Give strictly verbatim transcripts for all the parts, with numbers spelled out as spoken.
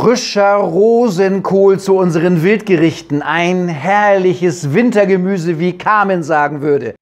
Frischer Rosenkohl zu unseren Wildgerichten. Ein herrliches Wintergemüse, wie Carmen sagen würde.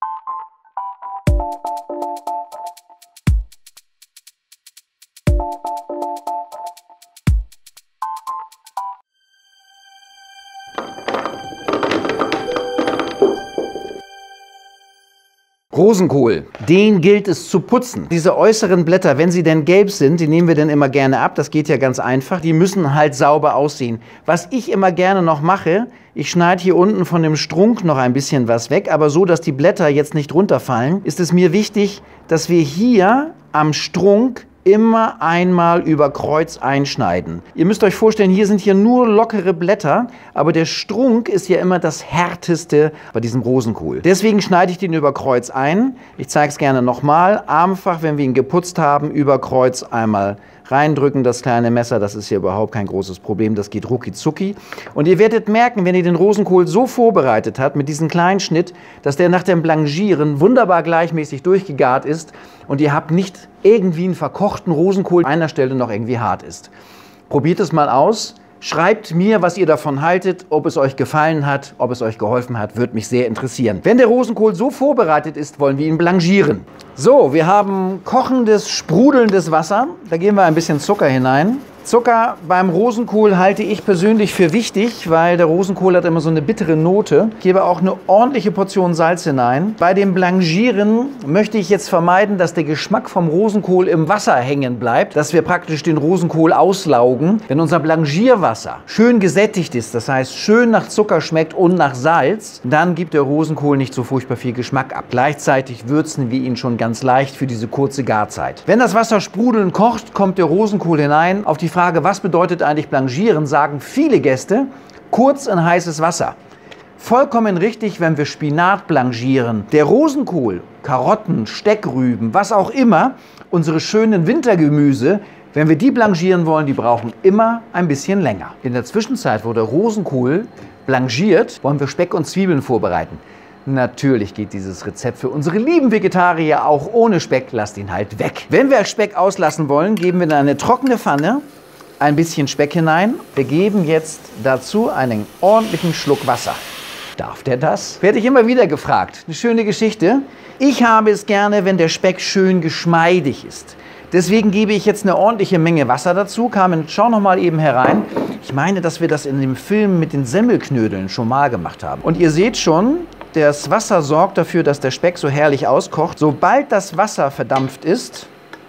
Rosenkohl, den gilt es zu putzen. Diese äußeren Blätter, wenn sie denn gelb sind, die nehmen wir dann immer gerne ab. Das geht ja ganz einfach. Die müssen halt sauber aussehen. Was ich immer gerne noch mache, ich schneide hier unten von dem Strunk noch ein bisschen was weg, aber so, dass die Blätter jetzt nicht runterfallen, ist es mir wichtig, dass wir hier am Strunk immer einmal über Kreuz einschneiden. Ihr müsst euch vorstellen, hier sind hier nur lockere Blätter, aber der Strunk ist ja immer das härteste bei diesem Rosenkohl. Deswegen schneide ich den über Kreuz ein. Ich zeige es gerne nochmal. Einfach, wenn wir ihn geputzt haben, über Kreuz einmal reindrücken, das kleine Messer, das ist hier überhaupt kein großes Problem, das geht rucki zucki. Und ihr werdet merken, wenn ihr den Rosenkohl so vorbereitet habt, mit diesem kleinen Schnitt, dass der nach dem Blanchieren wunderbar gleichmäßig durchgegart ist und ihr habt nicht irgendwie einen verkochten Rosenkohl, an einer Stelle noch irgendwie hart ist. Probiert es mal aus. Schreibt mir, was ihr davon haltet, ob es euch gefallen hat, ob es euch geholfen hat, würde mich sehr interessieren. Wenn der Rosenkohl so vorbereitet ist, wollen wir ihn blanchieren. So, wir haben kochendes, sprudelndes Wasser. Da geben wir ein bisschen Zucker hinein. Zucker beim Rosenkohl halte ich persönlich für wichtig, weil der Rosenkohl hat immer so eine bittere Note. Ich gebe auch eine ordentliche Portion Salz hinein. Bei dem Blanchieren möchte ich jetzt vermeiden, dass der Geschmack vom Rosenkohl im Wasser hängen bleibt, dass wir praktisch den Rosenkohl auslaugen. Wenn unser Blanchierwasser schön gesättigt ist, das heißt schön nach Zucker schmeckt und nach Salz, dann gibt der Rosenkohl nicht so furchtbar viel Geschmack ab. Gleichzeitig würzen wir ihn schon ganz leicht für diese kurze Garzeit. Wenn das Wasser sprudelnd kocht, kommt der Rosenkohl hinein. Auf die Frage, was bedeutet eigentlich Blanchieren, sagen viele Gäste, kurz in heißes Wasser. Vollkommen richtig, wenn wir Spinat blanchieren. Der Rosenkohl, Karotten, Steckrüben, was auch immer, unsere schönen Wintergemüse, wenn wir die blanchieren wollen, die brauchen immer ein bisschen länger. In der Zwischenzeit, wo der Rosenkohl blanchiert, wollen wir Speck und Zwiebeln vorbereiten. Natürlich geht dieses Rezept für unsere lieben Vegetarier auch ohne Speck, lasst ihn halt weg. Wenn wir Speck auslassen wollen, geben wir in eine trockene Pfanne ein bisschen Speck hinein. Wir geben jetzt dazu einen ordentlichen Schluck Wasser. Darf der das? Werde ich immer wieder gefragt. Eine schöne Geschichte. Ich habe es gerne, wenn der Speck schön geschmeidig ist. Deswegen gebe ich jetzt eine ordentliche Menge Wasser dazu. Carmen, schau noch mal eben herein. Ich meine, dass wir das in dem Film mit den Semmelknödeln schon mal gemacht haben. Und ihr seht schon, das Wasser sorgt dafür, dass der Speck so herrlich auskocht. Sobald das Wasser verdampft ist,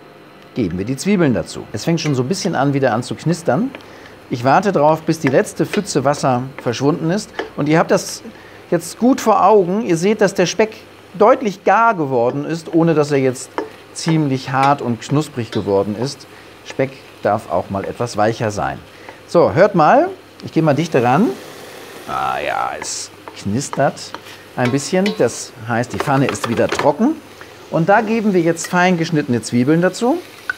geben wir die Zwiebeln dazu. Es fängt schon so ein bisschen an, wieder an zu knistern. Ich warte darauf, bis die letzte Pfütze Wasser verschwunden ist. Und ihr habt das jetzt gut vor Augen. Ihr seht, dass der Speck deutlich gar geworden ist, ohne dass er jetzt ziemlich hart und knusprig geworden ist. Speck darf auch mal etwas weicher sein. So, hört mal. Ich gehe mal dichter ran. Ah ja, es knistert ein bisschen. Das heißt, die Pfanne ist wieder trocken. Und da geben wir jetzt fein geschnittene Zwiebeln dazu.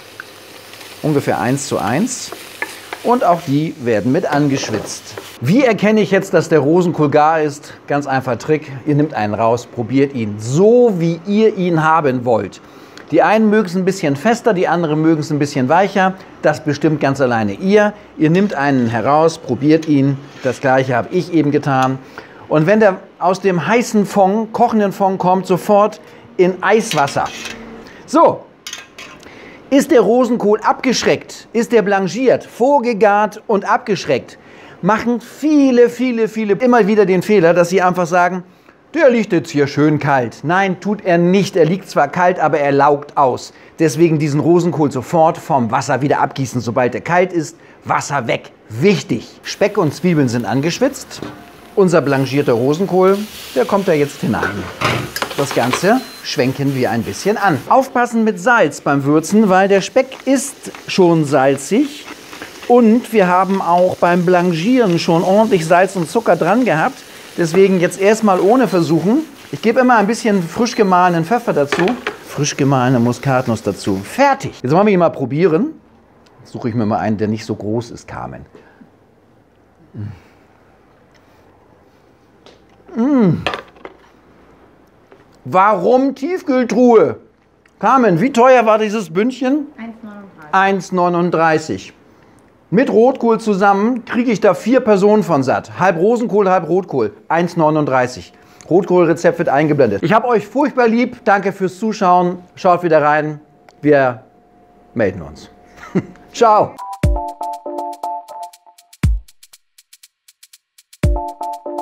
Ungefähr eins zu eins. Und auch die werden mit angeschwitzt. Wie erkenne ich jetzt, dass der Rosenkohl gar ist? Ganz einfach Trick. Ihr nehmt einen raus, probiert ihn so, wie ihr ihn haben wollt. Die einen mögen es ein bisschen fester, die anderen mögen es ein bisschen weicher. Das bestimmt ganz alleine ihr. Ihr nehmt einen heraus, probiert ihn. Das gleiche habe ich eben getan. Und wenn der aus dem heißen Fond, kochenden Fond kommt, sofort in Eiswasser. So, ist der Rosenkohl abgeschreckt, ist der blanchiert, vorgegart und abgeschreckt, machen viele, viele, viele immer wieder den Fehler, dass sie einfach sagen, der liegt jetzt hier schön kalt. Nein, tut er nicht. Er liegt zwar kalt, aber er laugt aus. Deswegen diesen Rosenkohl sofort vom Wasser wieder abgießen, sobald er kalt ist. Wasser weg. Wichtig. Speck und Zwiebeln sind angeschwitzt. Unser blanchierter Rosenkohl, der kommt da jetzt hinein. Das Ganze schwenken wir ein bisschen an. Aufpassen mit Salz beim Würzen, weil der Speck ist schon salzig. Und wir haben auch beim Blanchieren schon ordentlich Salz und Zucker dran gehabt. Deswegen jetzt erstmal ohne versuchen. Ich gebe immer ein bisschen frisch gemahlenen Pfeffer dazu. Frisch gemahlene Muskatnuss dazu. Fertig. Jetzt wollen wir ihn mal probieren. Jetzt suche ich mir mal einen, der nicht so groß ist, Carmen. Mmh. Warum Tiefkühltruhe? Carmen, wie teuer war dieses Bündchen? eins neununddreißig. eins neununddreißig. Mit Rotkohl zusammen kriege ich da vier Personen von satt. Halb Rosenkohl, halb Rotkohl. eins neununddreißig. Rotkohlrezept wird eingeblendet. Ich habe euch furchtbar lieb. Danke fürs Zuschauen. Schaut wieder rein. Wir melden uns. Ciao.